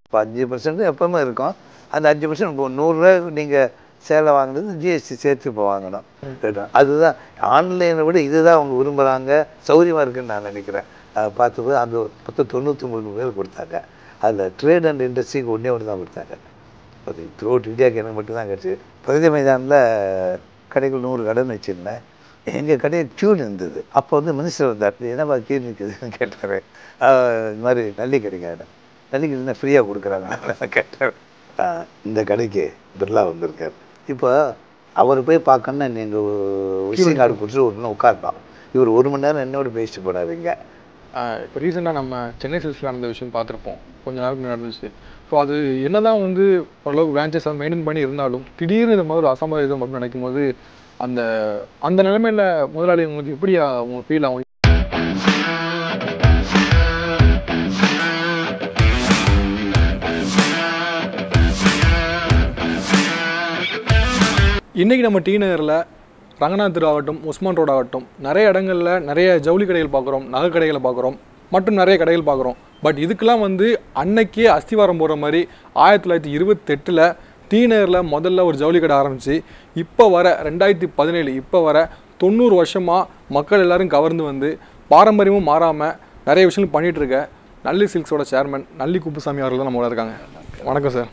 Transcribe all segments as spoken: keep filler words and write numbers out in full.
இப்போ அஞ்சு பர்சன்ட் எப்பவுமே இருக்கும். அந்த அஞ்சு பர்சன்ட் இப்போ நூறுரூவா நீங்கள் சேலை வாங்கினது ஜிஎஸ்டி சேர்த்து இப்போ வாங்கணும். அதுதான் ஆன்லைனை விட இதுதான் அவங்க விரும்புகிறாங்க, சௌகரியமாக இருக்குன்னு நான் நினைக்கிறேன். பார்த்து அந்த மொத்தம் தொண்ணூற்றி மூணு பேர் கொடுத்தாங்க. அதில் ட்ரேட் அண்ட் இண்டஸ்ட்ரிக்கு ஒன்றே ஒன்று தான் கொடுத்தாங்க. அது த்ரூ அவுட் இந்தியாவுக்கு எனக்கு மட்டும்தான் கிடச்சி. பிரகதி மைதானில் கடைகள் நூறு கடைன்னு வச்சுருந்தேன். எங்கள் கடையில் க்யூன் இருந்தது. அப்போ வந்து மினிஸ்டர் வந்தார். என்னப்பா க்யூன் இருக்குதுன்னு கேட்டார். இது மாதிரி நல்லி கிடைக்காது, நல்லிக்கு என்ன ஃப்ரீயாக கொடுக்குறாங்க கேட்டார். இந்த கடைக்கு பிர்லா வந்திருக்கார். இப்போ அவர் போய் பார்க்கணுன்னா நீங்கள் விசிட்டிங் கார்டு கொடுத்துட்டு ஒரு நாள் உட்காரலாம். இவர் ஒரு மணி நேரம் என்னோட பேசிட்டு போனாருங்க. இப்போ ரீசெண்டாக நம்ம சென்னை சில்க்ஸில் நடந்த விஷயம் பார்த்துருப்போம், கொஞ்சம் நாளுக்கு நடந்துச்சு. ஸோ அது என்ன தான் வந்து ஓரளவுக்கு பிரான்ச்சஸ் அதை மெயின்டைன் பண்ணி இருந்தாலும் திடீர்னு இந்த மாதிரி ஒரு அசம்பாவிதம் அப்படின்னு நினைக்கும் போது அந்த அந்த நிலைமையில் முதலாளி உங்களுக்கு எப்படி அவங்க ஃபீல் ஆகும்? இன்றைக்கி நம்ம டி நகரில் ரங்கநாத் தெரு ஆகட்டும், உஸ்மான் ரோடு ஆகட்டும், நிறைய இடங்களில் நிறைய ஜவுளி கடைகள் பார்க்குறோம், நகை கடைகளை பார்க்குறோம், மற்றும் நிறைய கடைகள் பார்க்குறோம். பட் இதுக்கெல்லாம் வந்து அன்னைக்கே அஸ்திவாரம் போகிற மாதிரி ஆயிரத்தி தொள்ளாயிரத்தி இருபத்தெட்டில் டி நகரில் முதல்ல ஒரு ஜவுளி கடை ஆரம்பித்து இப்போ வர ரெண்டாயிரத்தி பதினேழு இப்போ வர தொண்ணூறு வருஷமாக மக்கள் எல்லோரும் கவர்ந்து வந்து பாரம்பரியமும் மாறாமல் நிறைய விஷயங்கள் பண்ணிகிட்ருக்க நல்லி சில்க்ஸோட சேர்மன் நல்லி குப்புசாமி அவர்கள் தான் நம்மளோட இருக்காங்க. வணக்கம் சார்.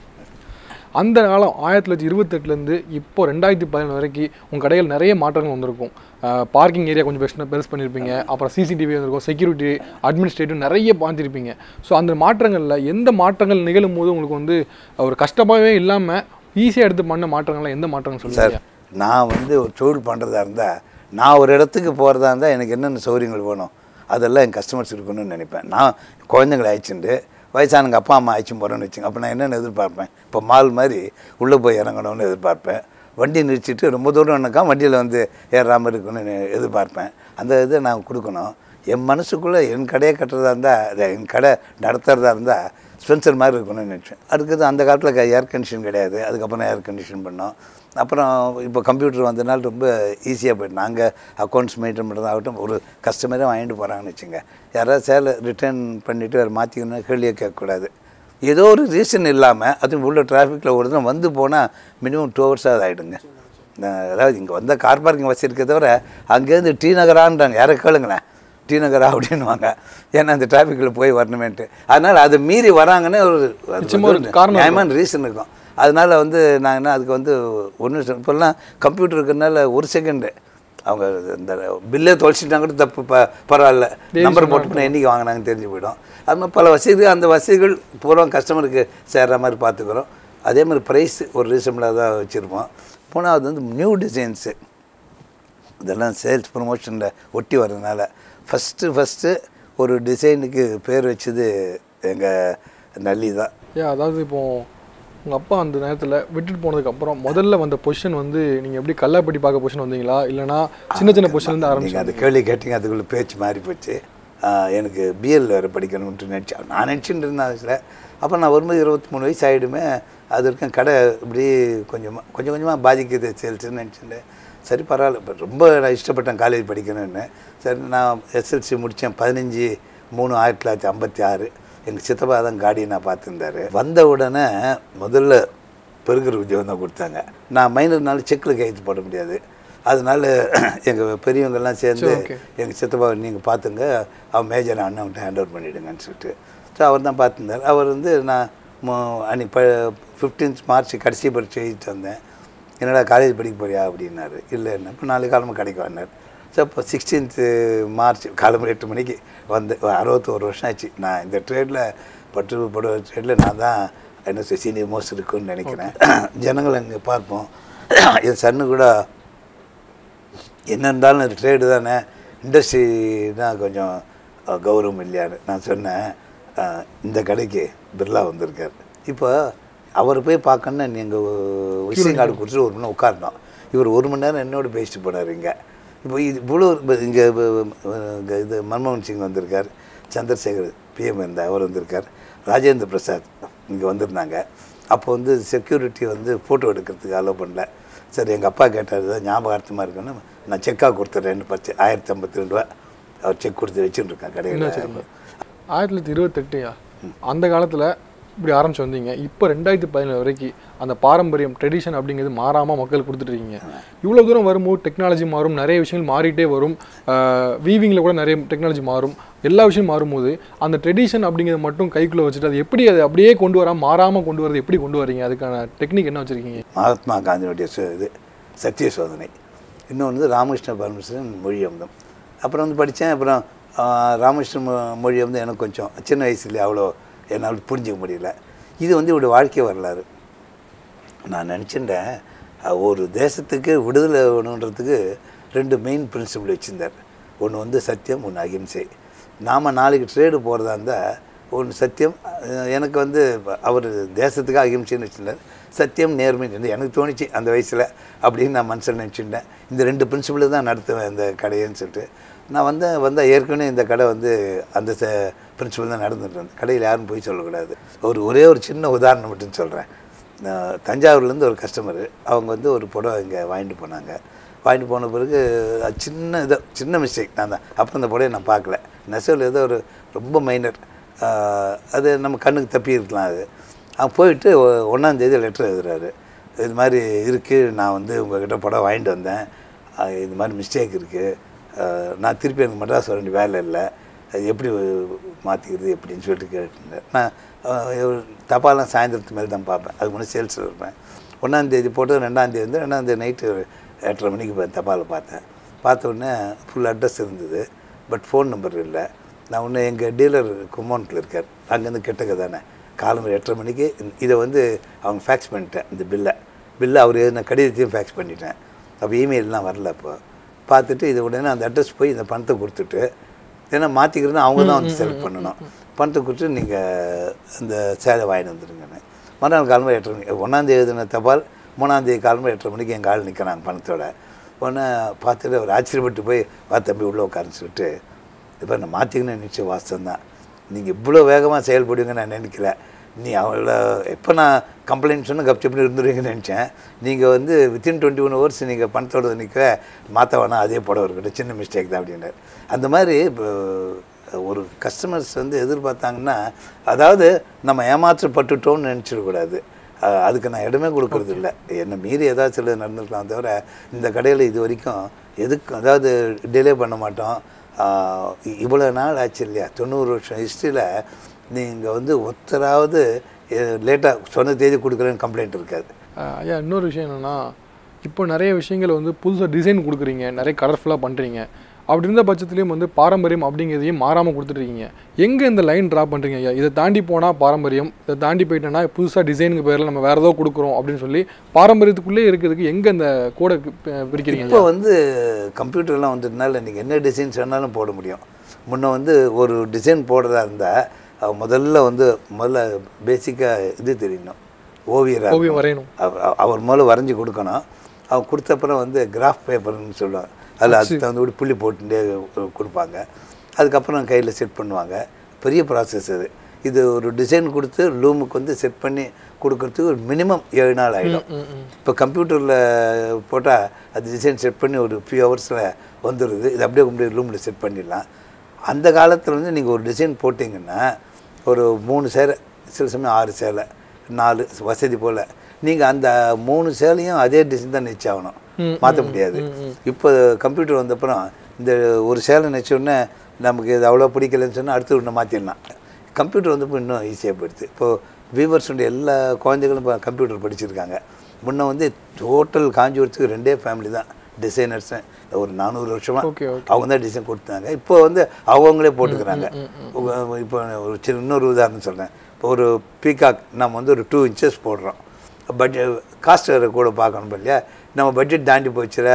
அந்த காலம் ஆயிரத்தி தொள்ளாயிரத்தி இருபத்தெட்டுலேருந்து இப்போ ரெண்டாயிரத்தி பதினேழு வரைக்கும் உங்கள் கடையில் நிறைய மாற்றங்கள் வந்திருக்கும். பார்க்கிங் ஏரியா கொஞ்சம் பெஸ்ட் பெருசு பண்ணியிருப்பீங்க, அப்புறம் சிசிடிவி வந்திருக்கும், செக்யூரிட்டி, அட்மினிஸ்ட்ரேட்டிவ் நிறைய பார்த்துருப்பீங்க. ஸோ அந்த மாற்றங்களில் எந்த மாற்றங்கள் நிகழும் போது உங்களுக்கு வந்து ஒரு கஷ்டமாகவே இல்லாமல் ஈஸியாக எடுத்து பண்ண மாற்றங்கள்லாம் எந்த மாற்றங்கள் சொல்லுங்கள்? நான் வந்து ஒரு தொழில் பண்ணுறதா இருந்தால், நான் ஒரு இடத்துக்கு போகிறதா இருந்தால் எனக்கு என்னென்ன சௌகரியங்கள் வேணும் அதெல்லாம் என் கஸ்டமர்ஸ் இருக்கணும்னு நினைப்பேன். நான் குழந்தைங்களை அழைச்சிட்டு வயசானங்க அப்பா அம்மா ஆயிடுச்சும் போகிறேன்னு வச்சுங்க. அப்போ நான் என்னென்னு எதிர்பார்ப்பேன், இப்போ மால் மாதிரி உள்ளே போய் இறங்கணும்னு எதிர்பார்ப்பேன். வண்டி நிறுத்திட்டு ரொம்ப தூரம் என்னக்கா வண்டியில் வந்து ஏறாமல் இருக்கணும்னு எதிர்பார்ப்பேன். அந்த இதை நான் கொடுக்கணும். என் மனசுக்குள்ளே என் கடையை கட்டுறதா இருந்தால், என் கடை நடத்துகிறதா இருந்தால் ஸ்பென்சர் மாதிரி இருக்கணும்னு நினச்சேன். அடுத்தது அந்த காலத்தில் ஏர் கண்டிஷன் கிடையாது, அதுக்கப்புறம் ஏர் கண்டிஷன் பண்ணோம். அப்புறம் இப்போ கம்ப்யூட்டர் வந்ததுனால ரொம்ப ஈஸியாக போய்ட்டு நாங்கள் அக்கௌண்ட்ஸ் மெயின்டைன் பண்ணுறதாகட்டும், ஒரு கஸ்டமரே வாங்கிட்டு போகிறாங்கன்னு வச்சுங்க, யாராவது சேலை ரிட்டர்ன் பண்ணிவிட்டு வேறு மாற்றிக்கணும்னு கேள்வியே கேட்கக்கூடாது. ஏதோ ஒரு ரீசன் இல்லாமல் அது உள்ள டிராஃபிக்கில் ஒரு தினம் வந்து போனால் மினிமம் டூ ஹவர்ஸாக அது ஆகிடுங்க. அதாவது இங்கே வந்த கார் பார்க்கிங் வசதி இருக்க தவிர அங்கேருந்து டி நகரான்றாங்க, யாரை கேளுங்களேன் டி நகரா அப்படின்வாங்க. ஏன்னா அந்த டிராஃபிக்கில் போய் வரணுமேன்ட்டு. அதனால் அதை மீறி வராங்கன்னு ஒரு நியாயமான ரீசன் இருக்கும். அதனால் வந்து நான் என்ன அதுக்கு வந்து ஒன்று இப்போல்லாம் கம்ப்யூட்டர் இருக்கிறதுனால ஒரு செகண்டு அவங்க இந்த பில்லே தொலைச்சிட்டாங்க கூட தப்பு, ப பரவாயில்ல நம்பர் போட்டு என்றைக்கு வாங்கினாங்கன்னு தெரிஞ்சு போயிடும். அது மாதிரி பல வசதிகள், அந்த வசதிகள் பூரா கஸ்டமருக்கு சேர்கிற மாதிரி பார்த்துக்கிறோம். அதே மாதிரி ப்ரைஸ் ஒரு ரீசனபிளாக தான் வச்சுருப்போம். மூணாவது வந்து நியூ டிசைன்ஸு இதெல்லாம் சேல்ஸ் ப்ரொமோஷனில் ஒட்டி வர்றதுனால ஃபஸ்ட்டு ஃபஸ்ட்டு ஒரு டிசைனுக்கு பேர் வச்சது எங்கள் நல்லி தான். ஏன் அதாவது இப்போது உங்கள் அப்பா அந்த நேரத்தில் விட்டுட்டு போனதுக்கப்புறம் முதல்ல வந்த பொசிஷன் வந்து நீங்கள் எப்படி கல்லாப்பட்டி பார்க்க பொசிஷன் வந்தீங்களா, இல்லைனா சின்ன சின்ன பொசிஷன்லேருந்து ஆரம்பிச்சு? அது கேள்வி கேட்டிங்க, அதுக்குள்ளே பேச்சு மாறி போச்சு. எனக்கு பிஎல் வேறு படிக்கணும்ட்டு நினச்சேன். நான் நினச்சிட்டு இருந்தேன் அதில். அப்போ நான் வரும்போது இருபத்தி மூணு வயசு ஆகிடுமே, அது வரைக்கும் கடை இப்படி கொஞ்சமாக கொஞ்சம் கொஞ்சமாக பாதிக்குது சேல்ஸுன்னு நினச்சிட்டேன். சரி பரவாயில்ல, இப்போ ரொம்ப நான் இஷ்டப்பட்டேன் காலேஜ் படிக்கணும்னு. சரி நான் எஸ்எல்சி முடித்தேன் பதினஞ்சு மூணு ஆயிரத்தி தொள்ளாயிரத்தி ஐம்பத்தி ஆறு எங்கள் சித்தப்பா தான் காடியை நான் பார்த்துருந்தாரு. வந்த உடனே முதல்ல பெருகிற உத்தியோகம் தான் கொடுத்தாங்க. நான் மைனர்னால செக்கில் கையெழுத்து போட முடியாது. அதனால எங்கள் பெரியவங்கெல்லாம் சேர்ந்து எங்கள் சித்தப்பா நீங்கள் பார்த்துங்க, அவன் மேஜர் அண்ணன்கிட்ட ஹேண்ட் ஓவர் பண்ணிவிடுங்கன்னு சொல்லிட்டு ஸோ அவர் தான் பார்த்துருந்தார். அவர் வந்து நான் அன்றைக்கி ப ஃபிஃப்டீன்த் மார்ச் கடைசி பரீட்சை எழுதிட்டு வந்தேன். என்னடா காலேஜ் படிக்க போறியா அப்படின்னாரு. இல்லை என்ன இப்போ நாலு காலமாக கிடைக்க வந்தார். ஸோ இப்போ சிக்ஸ்டீன்த்து மார்ச் காலம்பு எட்டு மணிக்கு வந்து அறுபத்தோரு வருஷம் ஆச்சு. நான் இந்த ட்ரேடில் பட்டு புடவை ட்ரேடில் நான் தான் என்ன சீனியர் மோஸ்ட் இருக்குன்னு நினைக்கிறேன். ஜனங்கள் அங்கே பார்ப்போம். என் சன்னு கூட என்ன இருந்தாலும் அது ட்ரேடு தானே, இண்டஸ்ட்ரி தான் கொஞ்சம் கௌரவம் இல்லையான்னு நான் சொன்னேன். இந்த கடைக்கு பிர்லா வந்திருக்கார். இப்போ அவர் போய் பார்க்கணுன்னா நீங்கள் விசிட்டிங் கார்டு கொடுத்துட்டு ஒரு மணி நேரம் உட்காரணும். இவர் ஒரு மணி நேரம் என்னோட பேசிட்டு போனார். இங்கே இப்போ இது இவ்வளோ இங்கே இது மன்மோகன் சிங் வந்திருக்கார், சந்திரசேகர் பிஎம் இருந்தார், அவர் வந்திருக்கார், ராஜேந்திர பிரசாத் இங்கே வந்திருந்தாங்க. அப்போ வந்து செக்யூரிட்டி வந்து ஃபோட்டோ எடுக்கிறதுக்கு அலோவ் பண்ணல. சரி எங்கள் அப்பா கேட்டார், தான் ஞாபகார்த்தமாக இருக்குன்னு நான் செக்காக கொடுத்துட்றேன்னு பத்து ஆயிரத்தி ஐம்பத்தி ரெண்டு ரூபா அவர் செக் கொடுத்து வச்சுட்டுருக்கேன் கடையில். ஆயிரத்தி தொள்ளாயிரத்தி இருபத்தெட்டுயா அந்த காலத்தில் இப்படி ஆரம்பிச்சு வந்தீங்க. இப்போ ரெண்டாயிரத்தி பதினேழு வரைக்கும் அந்த பாரம்பரியம் ட்ரெடிஷன் அப்படிங்கிறது மாறாமல் மக்கள் கொடுத்துட்ருக்கீங்க. இவ்வளோ தூரம் வரும்போது டெக்னாலஜி மாறும், நிறைய விஷயங்கள் மாறிட்டே வரும், வீவிங்கில் கூட நிறைய டெக்னாலஜி மாறும், எல்லா விஷயம் மாறும்போது அந்த ட்ரெடிஷன் அப்படிங்கிறத மட்டும் கைக்குள்ளே வச்சுட்டு அது எப்படி அதை அப்படியே கொண்டு வராமல் மாறாமல் கொண்டு வரது எப்படி கொண்டு வரீங்க? அதுக்கான டெக்னிக் என்ன வச்சுருக்கீங்க? மகாத்மா காந்தியுடைய இது சத்திய சோதனை, இன்னொன்று வந்து ராமகிருஷ்ண பரமஹம்சன் மொழி அமுதம். அப்புறம் வந்து படித்தேன். அப்புறம் ராமகிருஷ்ண மொழி வந்து எனக்கு கொஞ்சம் சின்ன வயசுலேயே அவ்வளோ என்னால் புரிஞ்சிக்க முடியல. இது வந்து இவருடைய வாழ்க்கை வரலாறு. நான் நினச்சிட்டேன் ஒரு தேசத்துக்கு விடுதலை வேணுன்றதுக்கு ரெண்டு மெயின் பிரின்சிபிள் வச்சுருந்தார். ஒன்று வந்து சத்தியம், ஒன்று அகிம்சை. நாம் நாளைக்கு ட்ரேடு போகிறதா இருந்தால் ஒன்று சத்தியம், எனக்கு வந்து அவர் தேசத்துக்கு அகிம்சைன்னு வச்சுருந்தார். சத்தியம், நேர்மைன்னு எனக்கு தோணிச்சு அந்த வயசில் அப்படின்னு நான் மனசில் நினச்சிட்டேன். இந்த ரெண்டு பிரின்சிபிள் தான் நடத்துவேன் இந்த கடையன்னு சொல்லிட்டு நான் வந்தேன். வந்தால் ஏற்கனவே இந்த கடை வந்து அந்த ச பிரின்சிபல் தான் நடந்துட்டு இருந்தேன். கடையில் யாரும் போய் சொல்லக்கூடாது. ஒரு ஒரே ஒரு சின்ன உதாரணம் மட்டும் சொல்கிறேன். தஞ்சாவூர்லேருந்து ஒரு கஸ்டமரு அவங்க வந்து ஒரு புடவை இங்கே வாங்கிட்டு போனாங்க. வாங்கிட்டு போன பிறகு அது சின்ன இதோ சின்ன மிஸ்டேக் நான் தான். அப்புறம் அந்த புடவை நான் பார்க்கல. நெசவில் ஏதோ ஒரு ரொம்ப மைனர், அது நம்ம கண்ணுக்கு தப்பி இருக்கலாம். அது அவன் போயிட்டு ஒன்றாந்தேதி லெட்டர் எழுதுறாரு. இது மாதிரி இருக்குது, நான் வந்து உங்கள்கிட்ட புடவை வாங்கிட்டு வந்தேன், இது மாதிரி மிஸ்டேக் இருக்குது, நான் திருப்பி எனக்கு மெட்ராஸ் வர வேண்டிய வேலை இல்லை, அது எப்படி மாற்றிக்கிறது எப்படின்னு சொல்லிட்டு கேட்டுருந்தேன். நான் தப்பாலாம் சாயந்தரத்து மேலே தான் பார்ப்பேன், அதுக்கு முன்னே சேல்ஸில் இருப்பேன். ஒன்றாந்தேதி போட்டு ரெண்டாந்தேதி வந்து ரெண்டாந்தேதி நைட்டு எட்டரை மணிக்கு தபாலை பார்த்தேன். பார்த்த உடனே ஃபுல் அட்ரஸ் இருந்தது, பட் ஃபோன் நம்பர் இல்லை. நான் ஒன்று எங்கள் டீலர் கும்மோனில் இருக்கார், அங்கேருந்து கிட்டக்க தானே. காலம்பு எட்டரை மணிக்கு இதை வந்து அவங்க ஃபேக்ஸ் பண்ணிட்டேன். இந்த பில்லை பில்லை அவர் எழுதின கடிதத்தையும் ஃபேக்ஸ் பண்ணிட்டேன். அப்போ இமெயிலெலாம் வரல. அப்போ பார்த்துட்டு இது உடனே அந்த அட்ரஸ் போய் இந்த பணத்தை கொடுத்துட்டு, ஏன்னா மாற்றிக்கிறதுனா அவங்க தான் வந்து செலக்ட் பண்ணணும். பணத்தை கொடுத்துட்டு நீங்கள் அந்த சேலை வாங்கிட்டு வந்துடுங்கன்னு. மறுநாள் காலம்பு எட்டரை மணிக்கு ஒன்றாந்தேதி எழுதின தபால் மூணாந்தேதி காலம்பு எட்டரை மணிக்கு எங்கள் ஆள் நிற்கிறாங்க பணத்தோட. உடனே பார்த்துட்டு அவர் ஆச்சரியப்பட்டு போய் வா தம்பி உள்ளே உட்காருன்னு சொல்லிட்டு, இப்போ நான் மாற்றிக்கணும்னு நிச்சயம் வாஸ்தம் தான், நீங்கள் இவ்வளோ வேகமாக செயல்படுவீங்கன்னு நான் நினைக்கல. நீ அவ்வளோ எப்போ நான் கம்ப்ளைண்ட் சொன்னால் கப்சப்படி இருந்துருவீங்கன்னு நினச்சேன். நீங்கள் வந்து வித்தின் டுவெண்ட்டி ஒன் ஹவர்ஸ் நீங்கள் பணத்தோடு நிற்க மாற்ற வேணாம், அதே புடவை இருக்கட்டும், சின்ன மிஸ்டேக் தான் அப்படின்னாரு. அந்த மாதிரி இப்போ ஒரு கஸ்டமர்ஸ் வந்து எதிர்பார்த்தாங்கன்னா, அதாவது நம்ம ஏமாற்றப்பட்டுட்டோம்னு நினச்சிடக்கூடாது. அதுக்கு நான் இடமே கொடுக்கறது இல்லை. என்னை மீறி ஏதாவது சில நடந்துருக்கலாம் தவிர இந்த கடையில் இது வரைக்கும் எதுக்கும் அதாவது டிலே பண்ண மாட்டோம். இவ்வளோ நாள் ஆச்சு இல்லையா, தொண்ணூறு வருஷம் ஹிஸ்ட்ரியில் நீங்கள் வந்து ஒருத்தராவது லேட்டாக சொன்ன தேதி கொடுக்குறேன்னு கம்ப்ளைண்ட் இருக்காது. ஐயா இன்னொரு விஷயம் என்னென்னா, இப்போ நிறைய விஷயங்கள் வந்து புதுசாக டிசைன் கொடுக்குறீங்க, நிறைய கலர்ஃபுல்லாக பண்ணுறீங்க. அப்படி இருந்த பட்சத்துலேயும் வந்து பாரம்பரியம் அப்படிங்கிறதையும் மாறாமல் கொடுத்துட்ருக்கீங்க. எங்கே இந்த லைன் ட்ரா பண்ணுறீங்க ஐயா? இதை தாண்டி போனால் பாரம்பரியம், இதை தாண்டி போயிட்டோன்னா புதுசாக டிசைனுக்கு பேரில் நம்ம வேறு ஏதோ கொடுக்குறோம் அப்படின்னு சொல்லி பாரம்பரியத்துக்குள்ளே இருக்கிறதுக்கு எங்கே இந்த கோடை பிரிக்கிறீங்க? இப்போ வந்து கம்ப்யூட்டர்லாம் வந்ததுனால நீங்கள் என்ன டிசைன்ஸ் வேணாலும் போட முடியும். முன்னே வந்து ஒரு டிசைன் போடுறதா இருந்தால் முதல்ல வந்து முதல்ல பேசிக்காக இது தெரியணும், ஓவியராக ஓவியம் வரையணும். அவர் முதல்ல வரைஞ்சி கொடுக்கணும். அவர் கொடுத்தப்பறம் வந்து கிராஃப் பேப்பர்னு சொல்லுவாங்க, அதில் அதுக்கு தகுந்த கூட புள்ளி போட்டுட்டே கொடுப்பாங்க. அதுக்கப்புறம் கையில் செட் பண்ணுவாங்க. பெரிய ப்ராசஸ் அது. இது ஒரு டிசைன் கொடுத்து லூமுக்கு வந்து செட் பண்ணி கொடுக்கறதுக்கு ஒரு மினிமம் ஏழு நாள் ஆகிடும். இப்போ கம்ப்யூட்டரில் போட்டால் அது டிசைன் செட் பண்ணி ஒரு ஃபியூ ஹவர்ஸில் வந்துடுது. இது அப்படியே கொண்டு ரூமில் செட் பண்ணிடலாம். அந்த காலத்தில் வந்து நீங்கள் ஒரு டிசைன் போட்டிங்கன்னா ஒரு மூணு சேலை, சில சமயம் ஆறு சேலை, நாலு வசதி போல், நீங்கள் அந்த மூணு சேலையும் அதே டிசைன் தான் நெச்சாகணும், மாற்ற முடியாது. இப்போ கம்ப்யூட்டர் வந்தப்புறம் இந்த ஒரு சேலை நெச்சோடனே நமக்கு இது அவ்வளோ பிடிக்கலன்னு சொன்னால் அடுத்து ஒன்று மாற்றிடலாம். கம்ப்யூட்டர் வந்தப்போ இன்னும் ஈஸியாக போயிடுது. இப்போது வியூவர்ஸுடைய எல்லா குழந்தைகளும் இப்போ கம்ப்யூட்டர் படிச்சிருக்காங்க. முன்னே வந்து டோட்டல் காஞ்சிபுரத்துக்கு ரெண்டே ஃபேமிலி தான் டிசைனர்ஸ். ஒரு நானூறு வருஷமாக அவங்க தான் டிசைன் கொடுத்தாங்க. இப்போ வந்து அவங்களே போட்டுக்கிறாங்க. இப்போ ஒரு சின்ன இன்னொரு உதாரணம் சொல்கிறேன். இப்போ ஒரு பீகாக் நம்ம வந்து ஒரு டூ இன்ச்சஸ் போடுறோம். பட்ஜெட் காஸ்ட் கூட பார்க்கணும் இல்லையா, நம்ம பட்ஜெட் தாண்டி போச்சுல,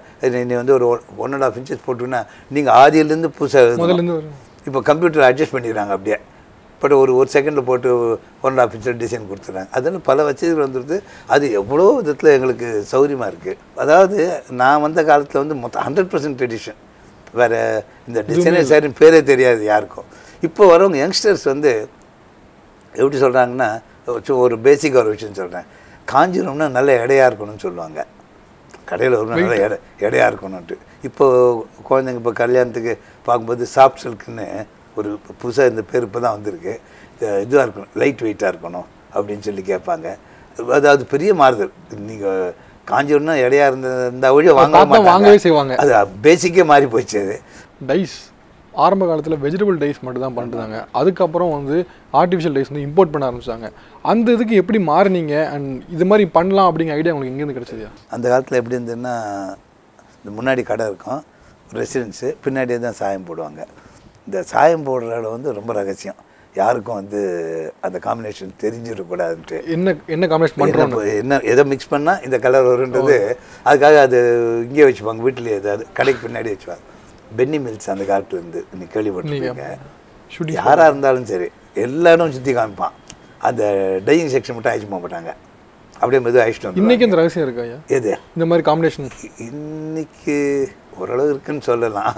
நீ வந்து ஒரு ஒன் அண்ட் ஆஃப் இன்ச்சஸ் போட்டுன்னா நீங்கள் ஆதியிலேருந்து புதுசாக இப்போ கம்ப்யூட்டர் அட்ஜஸ்ட் பண்ணிடுறாங்க அப்படியே. பட் ஒரு ஒரு செகண்டில் போட்டு one and half inches design கொடுத்துட்றாங்க. அதனால் பல வசதிகள் வந்துடுது. அது எவ்வளோ விதத்தில் எங்களுக்கு சௌகரியமாக இருக்குது. அதாவது நான் வந்த காலத்தில் வந்து மொத்தம் ஹண்ட்ரட் பர்சன்ட் ட்ரெடிஷன், வேறு இந்த டிசைனர் சாரின் பேரே தெரியாது யாருக்கும். இப்போ வரவங்க யங்ஸ்டர்ஸ் வந்து எப்படி சொல்கிறாங்கன்னா, ஒரு பேசிக்காக ஒரு விஷயம் சொல்கிறேன், காஞ்சிரம்னா நல்ல எடையாக இருக்கணும்னு சொல்லுவாங்க. கடையில் ஒரு நல்ல எடை எடையாக இருக்கணும்ட்டு. இப்போது குழந்தைங்க இப்போ கல்யாணத்துக்கு பார்க்கும்போது சாஃப்ட் சில்க்குன்னு ஒரு புதுசாக இந்த பேர் இப்போ தான் வந்திருக்கு. இதுவாக இருக்கணும், லைட் வெயிட்டாக இருக்கணும் அப்படின்னு சொல்லி கேட்பாங்க. அது அது பெரிய மாறுதல். நீங்கள் காஞ்சிபுரம்னா எடையாக இருந்த இந்த வழியை வாங்க வாங்கவே செய்வாங்க. அது பேசிக்கே மாறி போச்சு. அது டைஸ் ஆரம்ப காலத்தில் வெஜிடபிள் டைஸ் மட்டும் தான் பண்ணிட்டுருந்தாங்க. அதுக்கப்புறம் வந்து ஆர்டிஃபிஷியல் டைஸ் வந்து இம்போர்ட் பண்ண ஆரம்பிச்சாங்க. அந்த இதுக்கு எப்படி மாறினீங்க அண்ட் இது மாதிரி பண்ணலாம் அப்படிங்கிற ஐடியா உங்களுக்கு எங்கேருந்து கிடச்சிது? அந்த காலத்தில் எப்படி இருந்ததுன்னா, இந்த முன்னாடி கடை இருக்கும், ரெசிடென்ஸு, பின்னாடியே தான் சாயம் போடுவாங்க. இந்த சாயம் போடுற இடம் வந்து ரொம்ப ரகசியம், யாருக்கும் வந்து அந்த காம்பினேஷன் தெரிஞ்சிடக்கூடாதுன்ட்டு. என்ன என்ன காம்பினேஷன் பண்ணுறோம், என்ன எதை மிக்ஸ் பண்ணால் இந்த கலர் வருன்றது, அதுக்காக அது இங்கே வச்சுப்பாங்க, வீட்டிலேயே ஏதாவது கடைக்கு பின்னாடி வச்சுப்பாங்க. பென்னி மில்ஸ் அந்த காலத்துலேருந்து நீ கேள்விப்பட்டிருக்கீங்க. யாராக இருந்தாலும் சரி எல்லா இடம் சுற்றி காமிப்பான். அந்த டையிங் செக்ஷன் மட்டும் அழிச்சு போக மாட்டாங்க, அப்படியே மெதுவாக அழிச்சிட்டு வந்து. இன்றைக்கி இந்த ரகசியம் இருக்கா ஐயா எது இந்த மாதிரி காம்பினேஷன்? இன்னைக்கு ஓரளவு இருக்குன்னு சொல்லலாம்.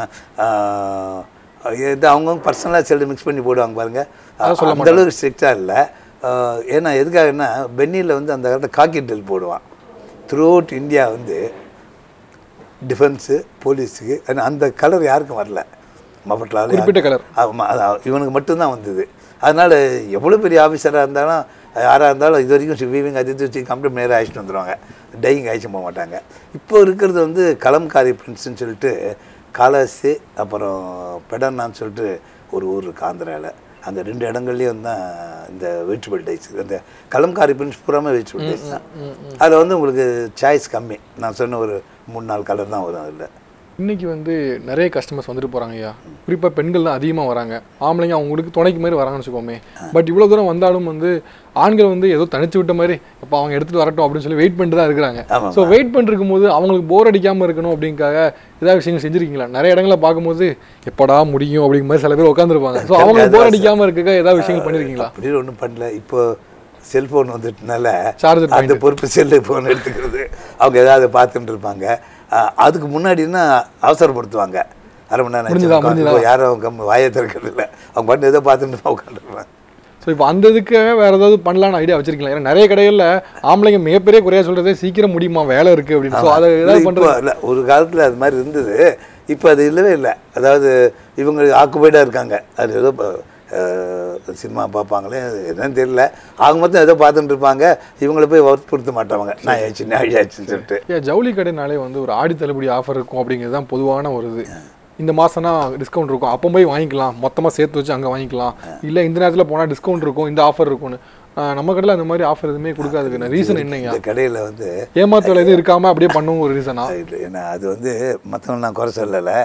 இது அவங்கவுங்க பர்சனலாக செல்லு மிக்ஸ் பண்ணி போடுவாங்க பாருங்கள், அந்த அளவுக்கு ஸ்ட்ரிக்டாக இல்லை. ஏன்னா எதுக்காகன்னா, பென்னியில் வந்து அந்த காலத்தில் காக்கி டெல் போடுவான். த்ரூ அவுட் இந்தியா வந்து டிஃபென்ஸு போலீஸுக்கு அந்த கலர் யாருக்கும் வரல, மாவட்டத்தில் குறிப்பிட்ட கலர் இவனுக்கு மட்டும்தான் வந்தது. அதனால் எவ்வளோ பெரிய ஆஃபீஸராக இருந்தாலும் யாராக இருந்தாலும் இது வரைக்கும் வீவிங் அது வச்சு கம்ப்ளீட் நேராக அழைச்சிட்டு வந்துடுவாங்க, டையிங் அழைச்சி போக மாட்டாங்க. இப்போ இருக்கிறது வந்து கலம்காரி பிரிண்ட்ஸ்ன்னு சொல்லிட்டு காலாசி அப்புறம் பெடர்னான்னு சொல்லிட்டு ஒரு ஊர் இருக்குது ஆந்திராவில். அந்த ரெண்டு இடங்கள்லேயும் தான் இந்த வெஜிடபிள் டைஸ், அந்த கலம்காரி பிரிண்ட்ஸ் பூராமல் வெஜிடபிள் டைஸ் தான். அதில் வந்து உங்களுக்கு சாய்ஸ் கம்மி, நான் சொன்ன ஒரு மூணு நாலு கலர் தான் வரும் அதில். இன்றைக்கி வந்து நிறைய கஸ்டமர்ஸ் வந்துட்டு போகிறாங்க ஐயா, குறிப்பாக பெண்கள் தான் அதிகமாக வராங்க. ஆம்பளைங்க அவங்களுக்கு துணைக்கு மாதிரி வராங்கன்னு வச்சுக்கோமே. பட் இவ்வளோ தூரம் வந்தாலும் வந்து ஆண்கள் வந்து ஏதோ தனிச்சு விட்ட மாதிரி இப்போ அவங்க எடுத்துகிட்டு வரட்டும் அப்படின்னு சொல்லி வெயிட் பண்ணிட்டு தான் இருக்கிறாங்க. ஸோ வெயிட் பண்ணிருக்கும் போது அவங்களுக்கு போர் அடிக்காமல் இருக்கணும் அப்படிங்காக ஏதாவது விஷயங்கள் செஞ்சுருக்கீங்களா? நிறைய இடங்களில் பார்க்கும்போது எப்படா முடியும் அப்படிங்கிற மாதிரி சில பேர் உட்காந்துருப்பாங்க. ஸோ அவங்களுக்கு போர் அடிக்காமல் இருக்க ஏதாவது விஷயங்கள் பண்ணியிருக்கீங்களா? அப்படி ஒன்றும் பண்ணல. இப்போ செல்ஃபோன் வந்துட்டனால சார்ஜர் அந்த பொறுப்பு செல்லு ஃபோன் எடுத்துக்கிறது, அவங்க ஏதாவது பார்த்துட்டு இருப்பாங்க. அதுக்கு முன்னாடின்னா அவசரப்படுத்துவாங்க, அரை மணி நேரம் யாரும் அவங்க வாயை திறக்கிறது இல்லை, அவங்க பண்ணி ஏதோ பார்த்துட்டு உட்காந்துருப்பாங்க. ஸோ இப்போ அந்த இதுக்கு வேறு ஏதாவது பண்ணலான்னு ஐடியா வச்சிருக்கலாம்? ஏன்னா நிறைய கடைகளில் ஆம்பளைங்க மிகப்பெரிய குறையாக சொல்கிறதே சீக்கிரம் முடியுமா, வேலை இருக்குது அப்படின்னு. ஸோ அதை ஏதாவது பண்ணுறது இல்லை. ஒரு காலத்தில் அது மாதிரி இருந்தது, இப்போ அது இல்லவே இல்லை. அதாவது இவங்க ஆக்குபைடாக இருக்காங்க, அது ஏதோ சினிமா பார்ப்பாங்களே என்னன்னு தெரியல, அவங்க மொத்தம் ஏதோ பார்த்துட்டு இருப்பாங்க, இவங்களை போய் வற்புறுத்த மாட்டாங்க, நான் ஆயிடுச்சு நான் ஆயிடுச்சுன்னு சொல்லிட்டு. ஏன் ஜவுளி கடைனாலே வந்து ஒரு ஆடி தள்ளுபடி ஆஃபர் இருக்கும் அப்படிங்கிறது தான் பொதுவான ஒரு இது. இந்த மாதம்னா டிஸ்கவுண்ட் இருக்கும், அப்போ போய் வாங்கிக்கலாம், மொத்தமாக சேர்த்து வச்சு அங்கே வாங்கிக்கலாம், இல்லை இந்த நேரத்தில் போனால் டிஸ்கவுண்ட் இருக்கும், இந்த ஆஃபர் இருக்கும்னு. நம்ம கடையில் அந்த மாதிரி ஆஃபர் எதுவுமே கொடுக்காதுக்கு ரீசன் என்னங்க? இந்த கடையில் வந்து ஏமாத்தல் எதுவும் இருக்காமல் அப்படியே பண்ணுவோம் ஒரு ரீசனா? இல்லை, ஏன்னா அது வந்து மற்றவங்க நான் குறை சொல்லலை.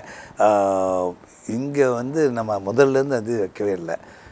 இங்கே வந்து நம்ம முதல்லேருந்து அது வைக்கவே இல்லை.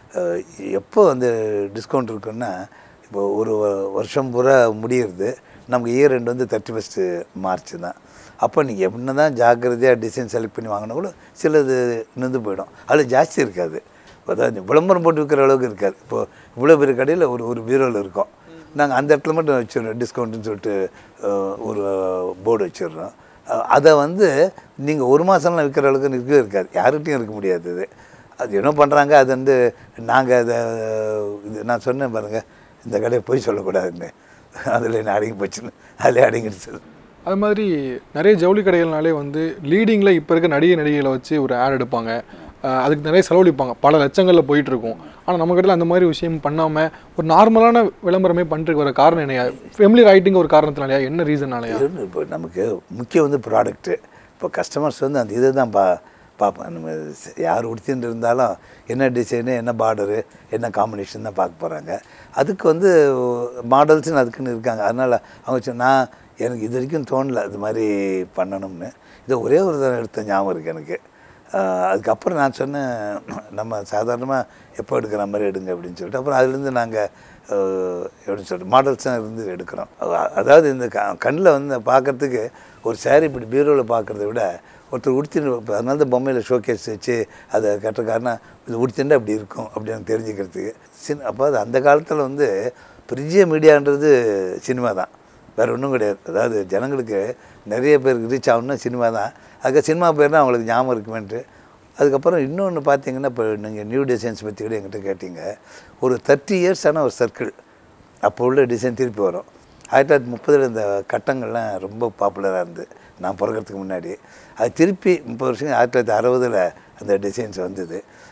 எப்போ வந்து டிஸ்கவுண்ட் இருக்குன்னா, இப்போ ஒரு வருஷம் பூரா முடியிறது, நமக்கு இயர் ரெண்டு வந்து தேர்ட்டி ஃபஸ்ட்டு மார்ச் தான். அப்போ நீங்கள் என்ன தான் ஜாக்கிரதையாக டிசைன் செலக்ட் பண்ணி வாங்கினா கூட சிலது நின்று போயிடும், அதில் ஜாஸ்தி இருக்காது. அதாவது விளம்பரம் போட்டு விற்கிற அளவுக்கு இருக்காது. இப்போது இவ்வளோ பெரிய கடையில் ஒரு ஒரு பீரோவில் இருக்கும், நாங்கள் அந்த இடத்துல மட்டும் வச்சிடுறோம் டிஸ்கவுண்ட்டுன்னு சொல்லிட்டு ஒரு போர்டு வச்சிடுறோம். அதை வந்து நீங்கள் ஒரு மாதம்லாம் விற்கிற அளவுக்கு இருக்கவே இருக்காது, யார்கிட்டையும் இருக்க முடியாது. அது அது என்ன பண்ணுறாங்க, அது வந்து நாங்கள் அதை இது நான் சொன்னேன் பாருங்கள், இந்த கடையை போய் சொல்லக்கூடாதுன்னு, அதில் என்ன அடங்கி போச்சுன்னு அதிலே அடங்கிடுச்சு. அது மாதிரி நிறைய ஜவுளி கடைகள்னாலே வந்து லீடிங்கில் இப்போ இருக்க நடிகை நடிகைகளை வச்சு ஒரு ஆட் எடுப்பாங்க, அதுக்கு நிறைய செலவழிப்பாங்க, பல லட்சங்களில் போயிட்டுருக்கும். ஆனால் நம்ம கடையில் அந்த மாதிரி விஷயம் பண்ணாமல் ஒரு நார்மலான விளம்பரமே பண்ணிட்டு வர காரணம் என்னையா? ஃபேமிலி ரைட்டிங் ஒரு காரணத்தினாலையா, என்ன ரீசன்னாலையா? இப்போ நமக்கு முக்கியம் வந்து ப்ராடக்ட்டு. இப்போ கஸ்டமர்ஸ் வந்து அந்த இதை தான் பா பார்ப்பேன். நம்ம யார் உடுத்தின்னு இருந்தாலும் என்ன டிசைனு, என்ன பார்டரு, என்ன காம்பினேஷன் தான் பார்க்க போகிறாங்க. அதுக்கு வந்து மாடல்ஸ்ன்னு அதுக்குன்னு இருக்காங்க. அதனால் அவங்க நான் எனக்கு இது வரைக்கும் தோணலை அது மாதிரி பண்ணணும்னு. இதை ஒரே ஒரு தடவை எடுத்த ஞாபகம் இருக்குது எனக்கு. அதுக்கப்புறம் நான் சொன்னேன், நம்ம சாதாரணமாக எப்போ எடுக்கிற மாதிரி எடுங்க அப்படின்னு சொல்லிட்டு, அப்புறம் அதுலேருந்து நாங்கள் எப்படின்னு சொல்லிட்டு மாடல்ஸாக இருந்து எடுக்கிறோம். அதாவது இந்த க கண்ணில் வந்து பார்க்குறதுக்கு ஒரு சேரீ இப்படி பீரோவில் பார்க்குறத விட ஒருத்தர் உடுத்தின்னு, அதனால தான் பொம்மையில் ஷோகேஸ் வச்சு அதை கட்டுறக்காரனா இது உடுத்தின்னா அப்படி இருக்கும் அப்படின்னு தெரிஞ்சுக்கிறதுக்கு சின். அப்போ அது அந்த காலத்தில் வந்து பெரிய மீடியான்றது சினிமா தான், வேறு ஒன்றும் கிடையாது. அதாவது ஜனங்களுக்கு நிறைய பேருக்கு ரீச் ஆகணும்னா சினிமா தான். அதுக்கு சினிமா பேர்னால் அவங்களுக்கு ஞாபகம் இருக்குமென்ட்டு. அதுக்கப்புறம் இன்னொன்று பார்த்தீங்கன்னா, இப்போ நீங்கள் நியூ டிசைன்ஸ் பற்றி கூட என்கிட்ட கேட்டிங்க. ஒரு தேர்ட்டி இயர்ஸான ஒரு சர்க்கிள் அப்போ உள்ள டிசைன் திருப்பி வரும். ஆயிரத்தி தொள்ளாயிரத்தி முப்பதில் இந்த கட்டங்கள்லாம் ரொம்ப பாப்புலராக இருந்து நான் பிறக்கிறதுக்கு முன்னாடி, அது திருப்பி முப்பது வருஷம் ஆயிரத்தி தொள்ளாயிரத்தி அறுபதில் அந்த டிசைன்ஸ் வந்தது.